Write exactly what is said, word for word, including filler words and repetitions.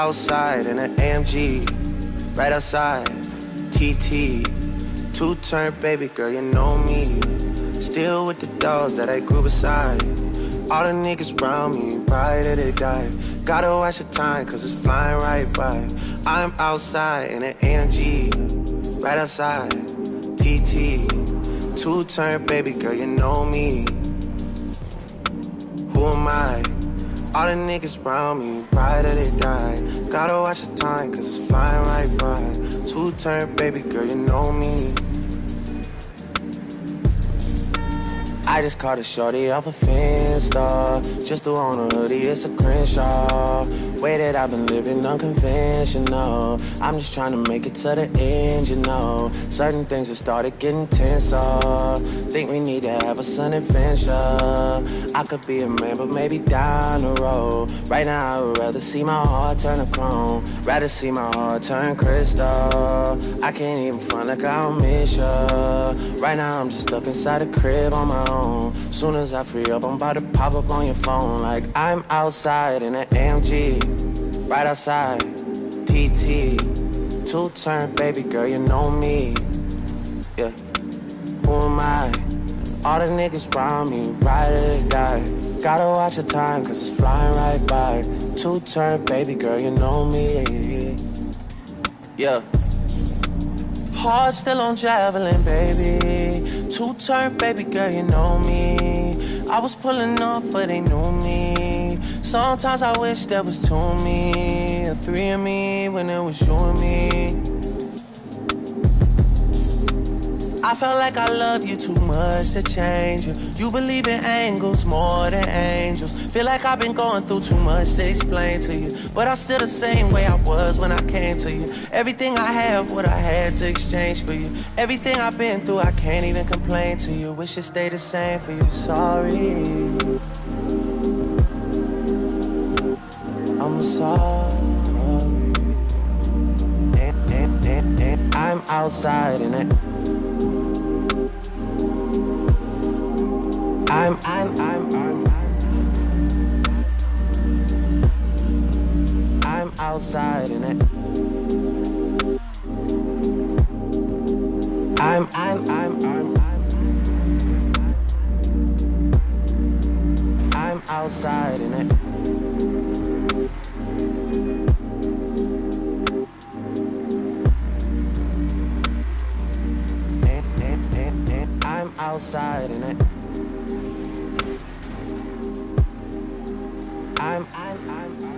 outside in an A M G, right outside, T T. Two-turn baby girl, you know me. Still with the dogs that I grew beside. All the niggas around me, ride or they die. Gotta watch the time, cause it's flying right by. I'm outside in an A M G, right outside, T T. Two-turn baby girl, you know me. Who am I? All the niggas around me, ride or they die. Gotta watch the time, cause it's flying right by. Two-turn baby girl, you know me. I just caught a shorty off a Finsta. Just threw on a hoodie, it's a Crenshaw. Way that I've been living unconventional. I'm just trying to make it to the end, you know. Certain things have started getting tenser. Think we need to have a sun adventure. I could be a man, but maybe down the road. Right now, I would rather see my heart turn to chrome. Rather see my heart turn crystal. I can't even front like I don't miss ya. Right now, I'm just stuck inside a crib on my own. Soon as I free up, I'm about to pop up on your phone. Like I'm outside in an A M G, right outside, T T. Two-turn baby girl, you know me. Yeah, who am I? All the niggas around me, ride or they die. Gotta watch the time, cause it's flying right by. Two-turn baby girl, you know me. Yeah. Heart still on javelin, baby. Two-turn baby girl, you know me. I was pulling off, but they knew me. Sometimes I wish there was two of me, or three of me, when it was you and me. I felt like I love you too much to change you. You believe in angles more than angels. Feel like I've been going through too much to explain to you, but I'm still the same way I was when I came to you. Everything I have, what I had to exchange for you. Everything I've been through, I can't even complain to you. Wish it stayed the same for you, sorry. I'm sorry. And, and, and, and I'm outside in it. I'm, I'm, I'm, I'm, I'm outside in it. I'm, I'm, I'm, I'm, I'm outside in it. And, and, and, and I'm outside in it. I'm, I'm, I'm, I'm